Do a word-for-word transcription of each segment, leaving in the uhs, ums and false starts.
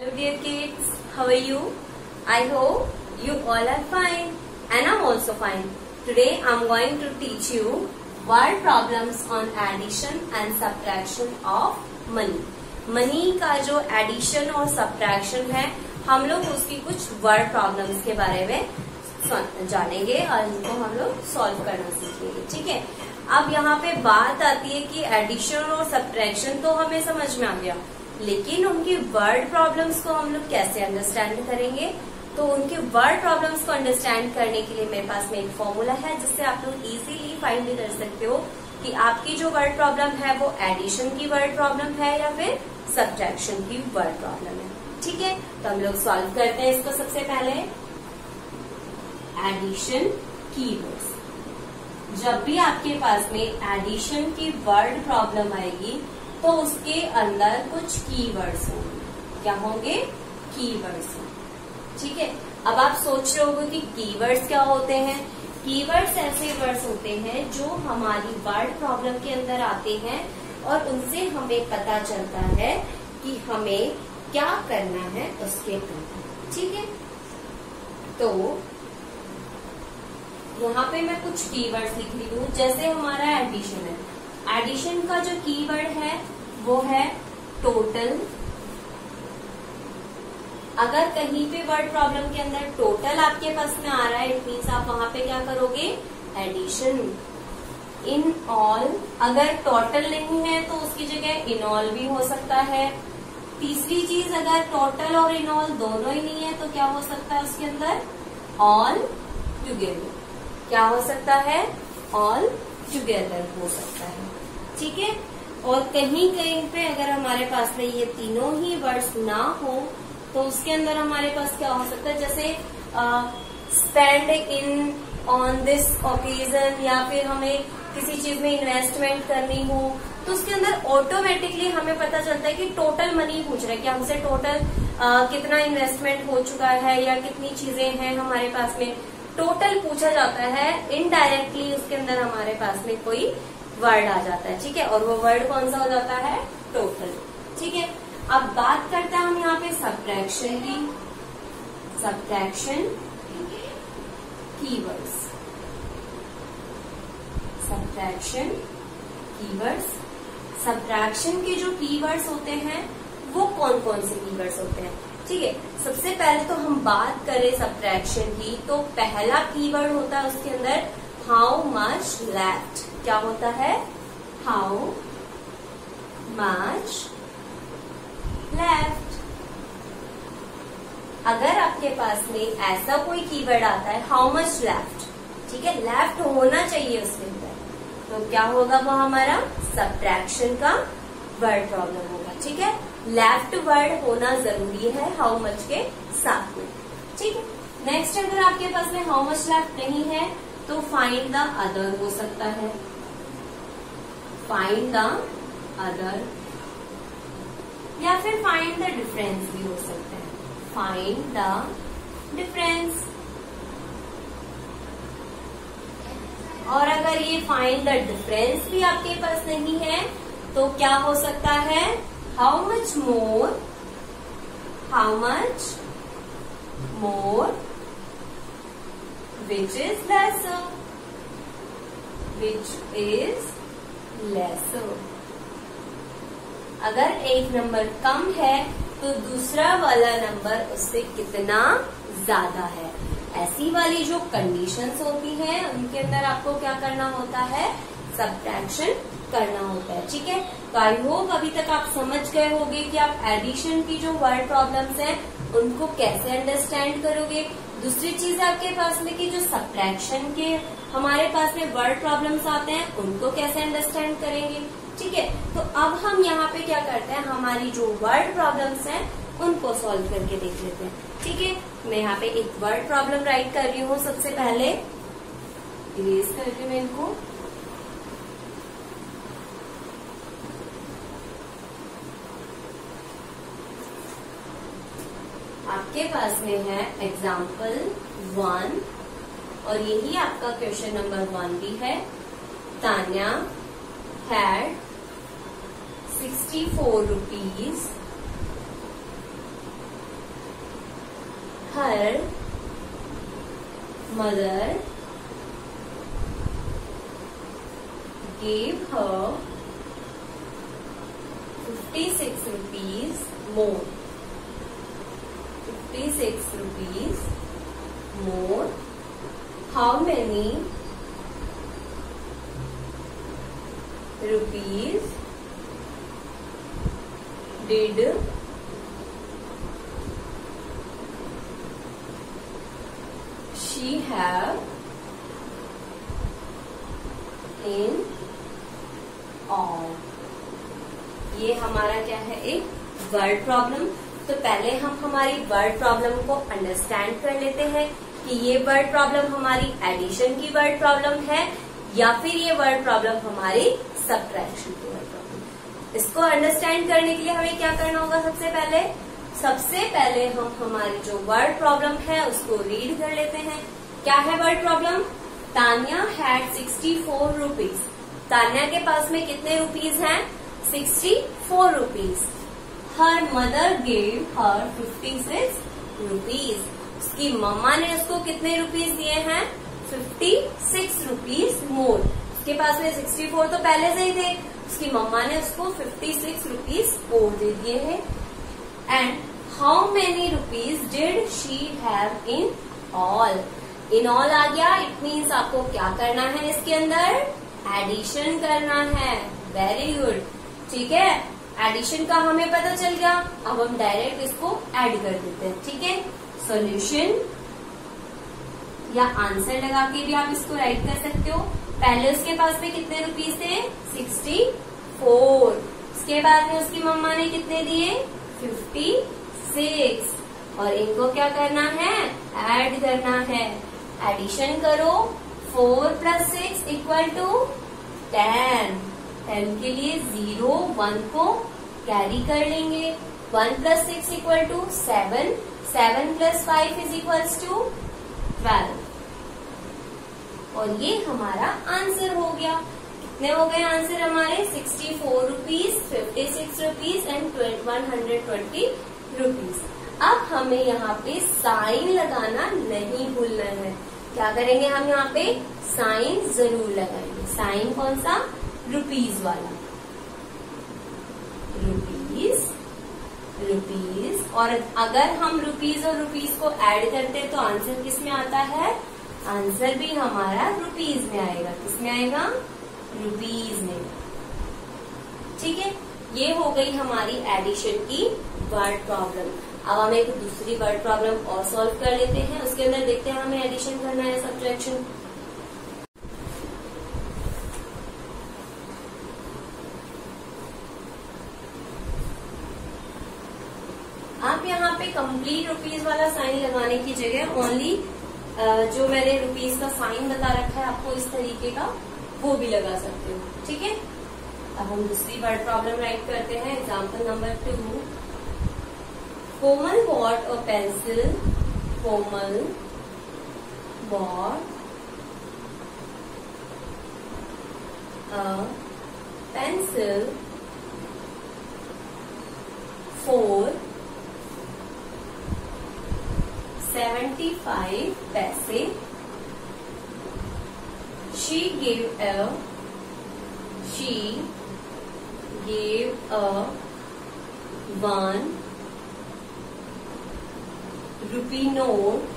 Hello dear kids, how are you? I hope you all are fine and I'm also fine. Today I'm going to teach you word problems on addition and subtraction of money. Money का जो addition और subtraction है हम लोग उसकी कुछ word problems के बारे में जानेंगे और इनको हम लोग सॉल्व करना सीखेंगे. ठीक है, अब यहाँ पे बात आती है कि एडिशन और सब्ट्रैक्शन तो हमें समझ में आ गया, लेकिन उनकी वर्ड प्रॉब्लम्स को हम लोग कैसे अंडरस्टैंड करेंगे. तो उनके वर्ड प्रॉब्लम्स को अंडरस्टैंड करने के लिए मेरे पास में एक फॉर्मूला है जिससे आप लोग इजीली फाइंड भी कर सकते हो कि आपकी जो वर्ड प्रॉब्लम है वो एडिशन की वर्ड प्रॉब्लम है या फिर सब्ट्रैक्शन की वर्ड प्रॉब्लम है. ठीक है, तो हम लोग सॉल्व करते हैं इसको. सबसे पहले एडिशन कीवर्ड्स. जब भी आपके पास में एडिशन की वर्ड प्रॉब्लम आएगी तो उसके अंदर कुछ कीवर्ड्स होंगे. क्या होंगे? कीवर्ड्स. ठीक है, अब आप सोच रहे होंगे कि कीवर्ड्स क्या होते हैं. कीवर्ड्स ऐसे वर्ड्स होते हैं जो हमारी वर्ड प्रॉब्लम के अंदर आते हैं और उनसे हमें पता चलता है कि हमें क्या करना है उसके अंदर. ठीक है, तो यहाँ पे मैं कुछ कीवर्ड्स लिख रही हूँ. जैसे हमारा एडिशन है, एडिशन का जो कीवर्ड है वो है टोटल. अगर कहीं पे वर्ड प्रॉब्लम के अंदर टोटल आपके पास में आ रहा है इट मीन्स आप वहां पे क्या करोगे? एडिशन. इन ऑल, अगर टोटल नहीं है तो उसकी जगह इन ऑल भी हो सकता है. तीसरी चीज, अगर टोटल और इन ऑल दोनों ही नहीं है तो क्या हो सकता है उसके अंदर? All together. क्या हो सकता है? ऑल टुगेदर हो सकता है. ठीक है, और कहीं कहीं पे अगर हमारे पास में ये तीनों ही वर्ड्स ना हो तो उसके अंदर हमारे पास क्या हो सकता है? जैसे spend in on this occasion, या फिर हमें किसी चीज में इन्वेस्टमेंट करनी हो तो उसके अंदर ऑटोमेटिकली हमें पता चलता है कि टोटल मनी पूछ रहा है कि हमसे टोटल कितना इन्वेस्टमेंट हो चुका है या कितनी चीजें हैं हमारे पास में. टोटल पूछा जाता है, इनडायरेक्टली उसके अंदर हमारे पास में कोई वर्ड आ जाता है. ठीक है, और वो वर्ड कौन सा हो जाता है? टोटल. ठीक है, अब बात करते हैं हम यहाँ पे सब्ट्रैक्शन की. Subtraction keywords. Subtraction keywords. Subtraction के जो कीवर्ड्स होते हैं वो कौन कौन से कीवर्ड्स होते हैं? ठीक है, सबसे पहले तो हम बात करें सब्ट्रैक्शन की तो पहला कीवर्ड होता है उसके अंदर हाउ मच लेफ्ट. क्या होता है? How much left. अगर आपके पास में ऐसा कोई कीवर्ड आता है हाउ मच लेफ्ट, ठीक है, लेफ्ट होना चाहिए उसके अंदर, तो क्या होगा? वो हमारा सब्ट्रैक्शन का वर्ड प्रॉब्लम होगा. ठीक है, लेफ्ट वर्ड होना जरूरी है हाउ मच के साथ में. ठीक है, नेक्स्ट अगर आपके पास में हाउ मच लेफ्ट नहीं है तो फाइंड द अदर हो सकता है. फाइंड द अदर या फिर फाइंड द डिफरेंस भी हो सकता है. Find the difference. और अगर ये फाइंड द डिफरेंस भी आपके पास नहीं है तो क्या हो सकता है? How much more. How much more which is lesser. Which is lesser. अगर एक नंबर कम है तो दूसरा वाला नंबर उससे कितना ज्यादा है. ऐसी वाली जो कंडीशंस होती हैं उनके अंदर आपको क्या करना होता है? सब्ट्रैक्शन करना होता है. ठीक है, तो आई होप अभी तक आप समझ गए होंगे कि आप एडिशन की जो वर्ड प्रॉब्लम्स हैं उनको कैसे अंडरस्टैंड करोगे. दूसरी चीज आपके पास में कि जो सब्ट्रैक्शन के हमारे पास में वर्ड प्रॉब्लम्स आते हैं उनको कैसे अंडरस्टैंड करेंगे. ठीक है, तो अब हम यहाँ पे क्या करते हैं, हमारी जो वर्ड प्रॉब्लम्स हैं उनको सॉल्व करके देख लेते हैं. ठीक है, मैं यहाँ पे एक वर्ड प्रॉब्लम राइट कर रही हूँ. सबसे पहले इरेज करके मैं इनको आपके पास में है एग्जाम्पल वन और यही आपका क्वेश्चन नंबर वन भी है. Tanya had sixty-four rupees her mother gave her fifty-six rupees more. fifty-six rupees more. How many rupees did she have in all? ये हमारा क्या है, एक वर्ड प्रॉब्लम। तो पहले हम हमारी वर्ड प्रॉब्लम को अंडरस्टैंड कर लेते हैं कि ये वर्ड प्रॉब्लम हमारी एडिशन की वर्ड प्रॉब्लम है या फिर ये वर्ड प्रॉब्लम हमारी सबट्रैक्शन की वर्ड प्रॉब्लम। इसको अंडरस्टैंड करने के लिए हमें क्या करना होगा, सबसे पहले सबसे पहले हम हमारी जो वर्ड प्रॉब्लम है उसको रीड कर लेते हैं। क्या है word problem? Tanya had sixty four rupees. Tanya के पास में कितने रुपीज हैं? Sixty four rupees. Her mother gave her fifty six rupees. उसकी मम्मा ने उसको कितने रुपीज दिए हैं? Fifty six rupees more. उसके पास में सिक्सटी फोर तो पहले से ही थे, उसकी मम्मा ने उसको फिफ्टी सिक्स रुपीज और दे दिए हैं। And how many rupees did she have in all? In all आ गया, इट मीन्स आपको क्या करना है, इसके अंदर एडिशन करना है। वेरी गुड, ठीक है। एडिशन का हमें पता चल गया, अब हम डायरेक्ट इसको ऐड कर देते हैं। ठीक है, सॉल्यूशन या आंसर लगा के भी आप इसको राइट कर सकते हो। पहले उसके पास में कितने रुपीस थे? Sixty four. उसके बाद में उसकी मम्मा ने कितने दिए? Fifty six. और इनको क्या करना है? ऐड करना है। एडिशन करो, four plus six equal to ten. Ten के लिए जीरो वन को कैरी कर लेंगे। One plus six equal to seven. Seven plus five is equals to twelve. और ये हमारा आंसर हो गया। कितने हो गए आंसर हमारे? Sixty four rupees, fifty six rupees and one hundred twenty rupees. अब हमें यहाँ पे साइन लगाना नहीं भूलना है। क्या करेंगे हम यहाँ पे? साइन जरूर लगाएंगे। साइन कौन सा? रुपीज वाला। Rupees rupees. और अगर हम रुपीज और रुपीज को ऐड करते हैं तो आंसर किस में आता है? आंसर भी हमारा रुपीज में आएगा। किस में आएगा? रुपीज में। ठीक है, ये हो गई हमारी एडिशन की वर्ड प्रॉब्लम। अब हम एक दूसरी वर्ड प्रॉब्लम और सॉल्व कर लेते हैं। उसके अंदर देखते हैं हमें एडिशन करना है सब्ट्रैक्शन। आप यहाँ पे कंप्लीट रुपीज वाला साइन लगाने की जगह ओनली जो मैंने रुपीज का साइन बता रखा है आपको इस तरीके का, वो भी लगा सकते हो। ठीक है, अब हम दूसरी वर्ड प्रॉब्लम राइट करते हैं। Example number two. Komal bought a pencil. Komal bought a pencil four seventy five paise. She gave a she gave a one rupee note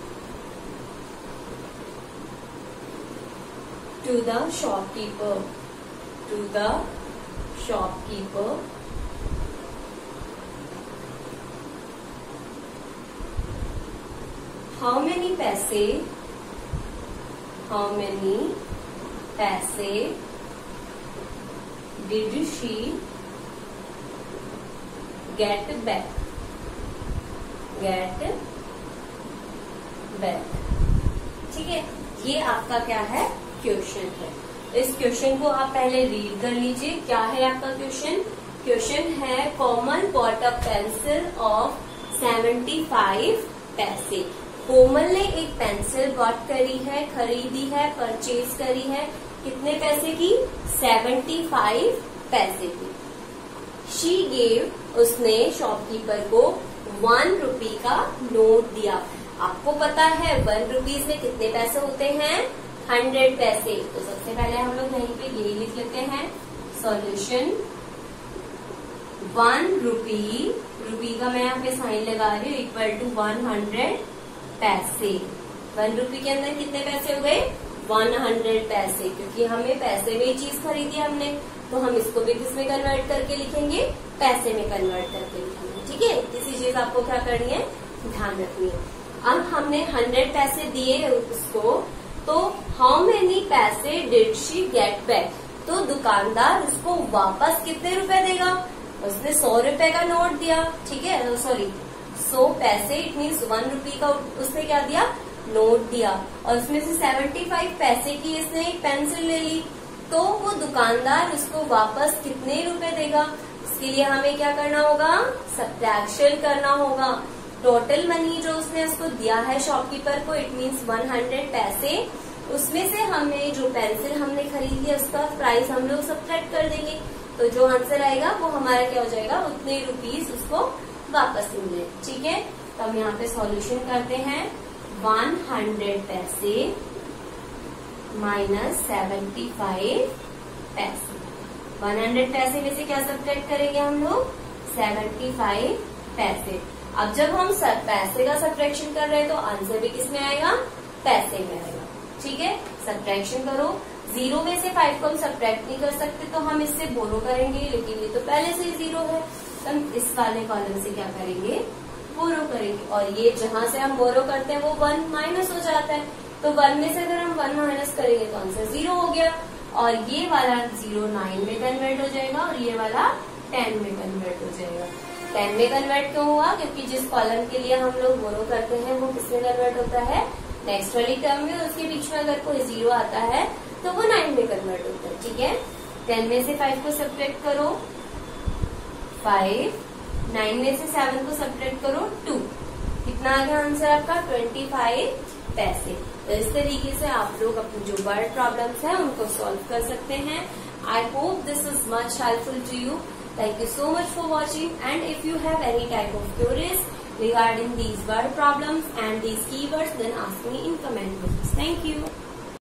to the shopkeeper. To the shopkeeper. How many पैसे? How many पैसे did she get back? Get back. ठीक है, ये आपका क्या है? Question है। इस क्वेश्चन को आप पहले रीड कर लीजिए। क्या है आपका क्वेश्चन? क्वेश्चन है Komal bought a pencil of seventy five paise. Komal ने एक पेंसिल बॉट करी है, खरीदी है, परचेज करी है। कितने पैसे की? सेवेंटी फाइव पैसे की। शी गेव उसने शॉपकीपर को वन रुपी का नोट दिया। आपको पता है वन रुपीज में कितने पैसे होते हैं, हंड्रेड पैसे। तो सबसे पहले हम लोग यहीं पे यही लिख लेते हैं, सॉल्यूशन वन रुपी, रुपी का मैं यहाँ पे साइन लगा रही हूँ, equal to one hundred paise. One rupee के अंदर कितने पैसे हो गए, वन हंड्रेड पैसे, क्योंकि हमें पैसे में ही चीज खरीदी हमने, तो हम इसको भी किस में कन्वर्ट करके लिखेंगे, पैसे में कन्वर्ट करके लिखेंगे। ठीक है, इसी चीज आपको क्या करनी है, ध्यान रखनी है। अब हमने हंड्रेड पैसे दिए उसको, तो how many paise did she get back, तो दुकानदार उसको वापस कितने रुपए देगा, उसने सौ रुपए का नोट दिया। ठीक है, सॉरी सौ पैसे, इट मीन्स वन रुपी का उसने क्या दिया, नोट दिया, और उसमें से सेवेंटी फाइव पैसे की इसने एक पेंसिल ले ली, तो वो दुकानदार उसको वापस कितने रुपए देगा। इसके लिए हमें क्या करना होगा, सब्ट्रैक्शन करना होगा। टोटल मनी जो उसने उसको दिया है शॉपकीपर को, इट मीन्स वन हंड्रेड पैसे, उसमें से हमें जो पेंसिल हमने खरीद लिया उसका प्राइस हम लोग सब्ट्रैक्ट कर देंगे, तो जो आंसर आएगा वो हमारा क्या हो जाएगा, उतने रुपीस उसको वापस मिले। ठीक है, तो हम यहाँ पे सॉल्यूशन करते हैं, one hundred paise minus seventy five paise. One hundred paise में से क्या सब्ट्रैक्ट करेंगे हम लोग, सेवेंटी फाइव पैसे। अब जब हम सब पैसे का सब्ट्रैक्शन कर रहे हैं तो आंसर भी किस में आएगा, पैसे में आएगा। ठीक है, सब्ट्रैक्शन करो, जीरो में से फाइव को हम सब्ट्रैक्ट नहीं कर सकते, तो हम इससे बोरो करेंगे, लेकिन ये तो पहले से ही जीरो है, तो हम इस वाले कॉलम से क्या करेंगे, बोरो करेंगे। और ये जहां से हम बोरो करते हैं वो वन माइनस हो जाता है, तो वन में से अगर हम वन माइनस करेंगे तो आंसर जीरो हो गया, और ये वाला जीरो नाइन में कन्वर्ट हो जाएगा, और ये वाला टेन में कन्वर्ट हो जाएगा। टेन में कन्वर्ट क्यों हुआ, क्योंकि जिस कॉलम के लिए हम लोग बोरो करते हैं वो किसमें कन्वर्ट होता है, नेक्स्ट वाली टर्म में, उसके बीच में अगर कोई जीरो आता है तो वो नाइन में कन्वर्ट होता है। ठीक है, टेन में से फाइव को सब्ट्रैक्ट करो, फाइव, नाइन में से सेवन को सब्ट्रैक्ट करो, टू, कितना आ गया आंसर आपका, ट्वेंटी फाइव पैसे। तो इस तरीके से आप लोग अपनी जो वर्ड प्रॉब्लम्स है उनको सॉल्व कर सकते हैं। I hope this is much helpful to you. Thank you so much for watching, and if you have any type of queries regarding these word problems and these keywords, then ask me in comment box. Thank you.